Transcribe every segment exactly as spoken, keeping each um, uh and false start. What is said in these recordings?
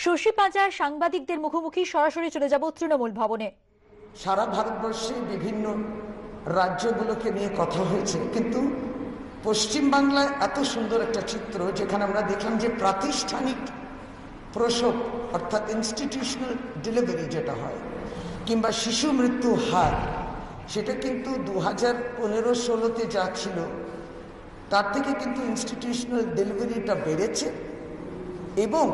শশী পাঁজা সাংবাদিকদের মুখোমুখি সরাসরি চলে যাব তৃণমূল ভবনে। সারা ভারতবর্ষে বিভিন্ন রাজ্যগুলোকে নিয়ে কথা হয়েছে, কিন্তু পশ্চিমবাংলায় এত সুন্দর একটা চিত্র যেখানে আমরা দেখলাম যে প্রাতিষ্ঠানিক প্রসব অর্থাৎ ইনস্টিটিউশনাল ডেলিভারি যেটা হয় কিংবা শিশু মৃত্যু হার, সেটা কিন্তু দু হাজার পনেরো ষোলোতে যা ছিল তার থেকে কিন্তু ইনস্টিটিউশনাল ডেলিভারিটা বেড়েছে এবং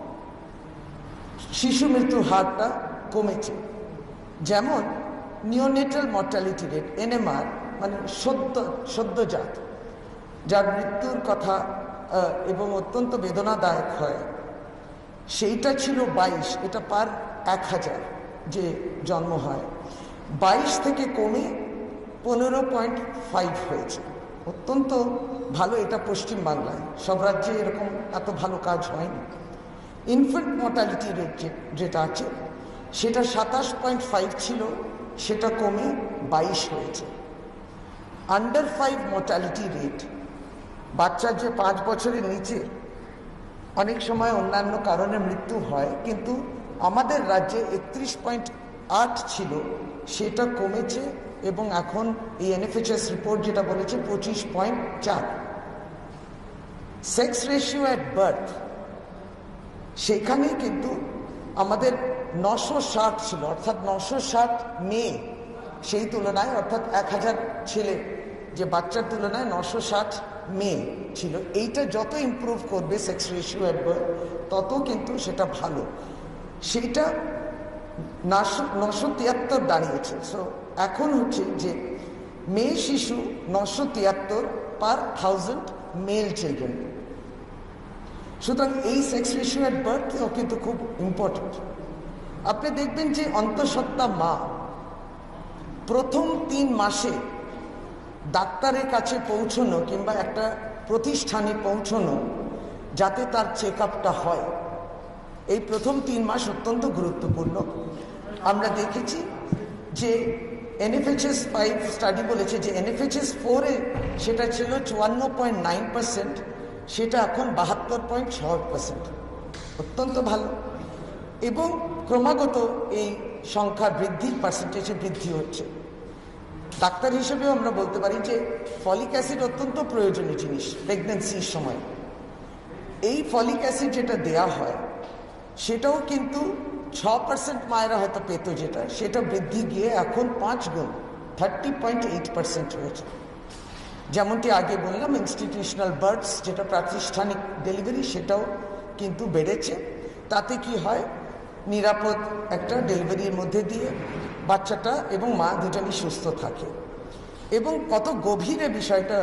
শিশু মৃত্যুর হারটা কমেছে। যেমন নিওনেটাল মর্টালিটি রেট এনএমআর মানে সদ্য সদ্যজাত যার মৃত্যুর কথা এবং অত্যন্ত বেদনাদায়ক হয়, সেইটা ছিল বাইশ, এটা পার এক হাজার যে জন্ম হয়, বাইশ থেকে কমে পনেরো পয়েন্ট ফাইভ হয়েছে। অত্যন্ত ভালো, এটা পশ্চিমবাংলায়, সব রাজ্যে এরকম এত ভালো কাজ হয়নি। ইনফ্যান্ট মর্টালিটি রেট যেটা আছে সেটা সাতাশ পয়েন্ট ফাইভ ছিল, সেটা কমে বাইশ হয়েছে। আন্ডার ফাইভ মর্টালিটি রেট, বাচ্চার যে পাঁচ বছরের নিচে অনেক সময় অন্যান্য কারণে মৃত্যু হয়, কিন্তু আমাদের রাজ্যে একত্রিশ পয়েন্ট আট ছিল, সেটা কমেছে এবং এখন এই এনএফএইচএস রিপোর্ট যেটা বলেছে পঁচিশ পয়েন্ট চার। সেক্স রেশিও অ্যাট বার্থ, সেখানে কিন্তু আমাদের নশো ষাট ছিল, অর্থাৎ নশো ষাট মেয়ে, সেই তুলনায় অর্থাৎ এক হাজার ছেলে যে বাচ্চার তুলনায় নশো ষাট মেয়ে ছিল। এইটা যত ইমপ্রুভ করবে সেক্স রেশিও অ্যাট বার্থ তত কিন্তু সেটা ভালো। সেইটা নশো নশো তিয়াত্তর দাঁড়িয়েছে। সো এখন হচ্ছে যে মেয়ে শিশু নশো তিয়াত্তর পার থাউজেন্ড মেল চিলড্রেন। সুতরাং এই সেক্স রেশিও অ্যাট বার্থ কিন্তু খুব ইম্পর্টেন্ট। আপনি দেখবেন যে অন্তঃসত্ত্বা মা প্রথম তিন মাসে ডাক্তারের কাছে পৌঁছনো কিংবা একটা প্রতিষ্ঠানে পৌঁছনো যাতে তার চেক আপটা হয়, এই প্রথম তিন মাস অত্যন্ত গুরুত্বপূর্ণ। আমরা দেখেছি যে এনএফএইচএস ফাইভ স্টাডি বলেছে যে এনএফএইচএস ফোরে সেটা ছিল চুয়ান্ন পয়েন্ট নাইন পার্সেন্ট, সেটা এখন বাহাত্তর পয়েন্ট ছয় পার্সেন্ট, অত্যন্ত ভালো। এবং ক্রমাগত এই সংখ্যা বৃদ্ধির পার্সেন্টেজে বৃদ্ধি হচ্ছে। ডাক্তার হিসেবেও আমরা বলতে পারি যে ফলিক অ্যাসিড অত্যন্ত প্রয়োজনীয় জিনিস প্রেগনেন্সির সময়। এই ফলিক অ্যাসিড যেটা দেয়া হয় সেটাও কিন্তু ছ পার্সেন্ট মায়েরা হয়তো পেত, যেটা সেটা বৃদ্ধি গিয়ে এখন পাঁচ গুণ থার্টি পয়েন্ট এইট পার্সেন্ট হয়েছে। যেমনটি আগে বললাম ইনস্টিটিউশনাল বার্থস যেটা প্রাতিষ্ঠানিক ডেলিভারি, সেটাও কিন্তু বেড়েছে। তাতে কি হয়, নিরাপদ একটা ডেলিভারির মধ্যে দিয়ে বাচ্চাটা এবং মা দুজনই সুস্থ থাকে। এবং কত গভীরে বিষয়টা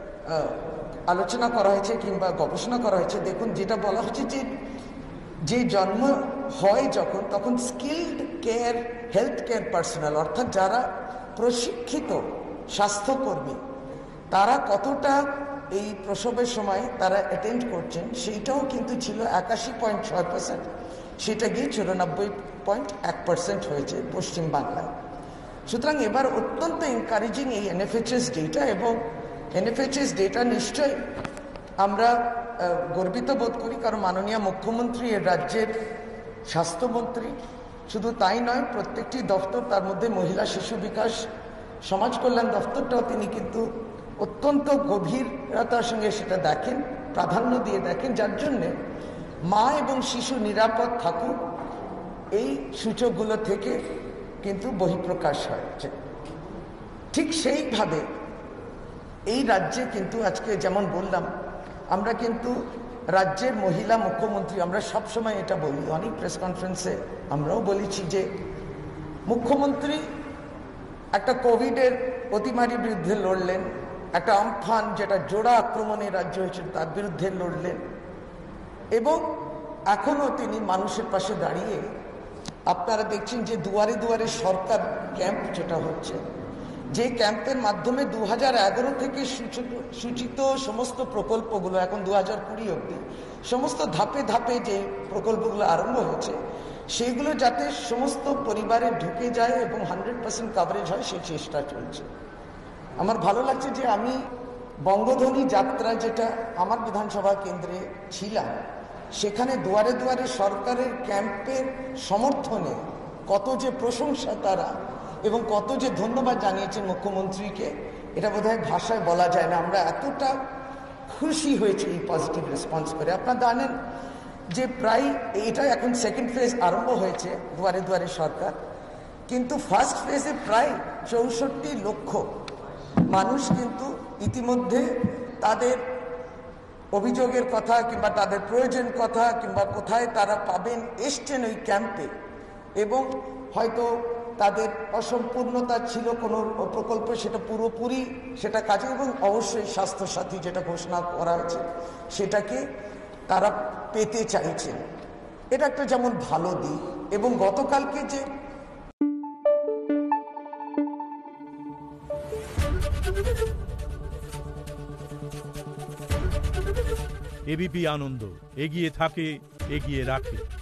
আলোচনা করা হয়েছে কিংবা গবেষণা করা হয়েছে। দেখুন, যেটা বলা হচ্ছে যে যে জন্ম হয় যখন, তখন skilled care health care personnel অর্থাৎ যারা প্রশিক্ষিত স্বাস্থ্যকর্মী তারা কতটা এই প্রসবের সময় তারা অ্যাটেন্ড করছেন, সেইটাও কিন্তু ছিল একাশি পয়েন্ট ছয় পার্সেন্ট, সেটা গিয়ে চুরানব্বই পয়েন্ট এক পার্সেন্ট হয়েছে পশ্চিমবাংলায়। সুতরাং এবার অত্যন্ত এনকারেজিং এই এনএফএইচএস ডেটা, এবং এনএফএইচএস ডেটা নিশ্চয়ই আমরা গর্বিত বোধ করি, কারণ মাননীয় মুখ্যমন্ত্রী এর রাজ্যের স্বাস্থ্যমন্ত্রী। শুধু তাই নয়, প্রত্যেকটি দপ্তর, তার মধ্যে মহিলা শিশু বিকাশ সমাজ কল্যাণ দপ্তরটাও তিনি কিন্তু অত্যন্ত গভীরতার সঙ্গে সেটা দেখেন, প্রাধান্য দিয়ে দেখেন, যার জন্যে মা এবং শিশু নিরাপদ থাকুক এই সূচকগুলো থেকে কিন্তু বহিঃপ্রকাশ হয়েছে। ঠিক সেইভাবে এই রাজ্যে কিন্তু আজকে যেমন বললাম, আমরা কিন্তু রাজ্যের মহিলা মুখ্যমন্ত্রী, আমরা সবসময় এটা বলি, অনেক প্রেস কনফারেন্সে আমরাও বলেছি যে মুখ্যমন্ত্রী একটা কোভিডের অতিমারির বিরুদ্ধে লড়লেন, একটা আমফান যেটা জোড়া আক্রমণে রাজ্য হয়েছিল তার বিরুদ্ধে লড়লেন, এবং এখনও তিনি মানুষের পাশে দাঁড়িয়ে, আপনারা দেখছেন যে দুয়ারে দুয়ারে সরকার ক্যাম্প যেটা হচ্ছে, যে ক্যাম্পের মাধ্যমে দু হাজার এগারো থেকে সূচিত সমস্ত প্রকল্পগুলো এখন দু হাজার কুড়ি অব্দি সমস্ত ধাপে ধাপে যে প্রকল্পগুলো আরম্ভ হয়েছে, সেইগুলো যাতে সমস্ত পরিবারে ঢুকে যায় এবং হান্ড্রেড পার্সেন্ট কাভারেজ হয়, সেই চেষ্টা চলছে। আমার ভালো লাগছে যে আমি বঙ্গধ্বনি যাত্রা যেটা আমার বিধানসভা কেন্দ্রে ছিলাম, সেখানে দুয়ারে দুয়ারে সরকারের ক্যাম্পের সমর্থনে কত যে প্রশংসা তারা এবং কত যে ধন্যবাদ জানিয়েছেন মুখ্যমন্ত্রীকে, এটা বোধহয় ভাষায় বলা যায় না। আমরা এতটা খুশি হয়েছি এই পজিটিভ রেসপন্স করে। আপনারা জানেন যে প্রায় এটা এখন সেকেন্ড ফেজ আরম্ভ হয়েছে দুয়ারে দুয়ারে সরকার, কিন্তু ফার্স্ট ফেজে প্রায় চৌষট্টি লক্ষ মানুষ কিন্তু ইতিমধ্যে তাদের অভিযোগের কথা কিংবা তাদের প্রয়োজন কথা কিংবা কোথায় তারা পাবেন এসছেন ওই ক্যাম্পে, এবং হয়তো তাদের অসম্পূর্ণতা ছিল কোনো প্রকল্প, সেটা পুরোপুরি সেটা কাজে, এবং অবশ্যই স্বাস্থ্যসাথী যেটা ঘোষণা করা হয়েছে সেটাকে তারা পেতে চাইছেন। এটা একটা যেমন ভালো দিক। এবং গতকালকে যে এবিপি আনন্দ এগিয়ে থাকে, এগিয়ে রাখে।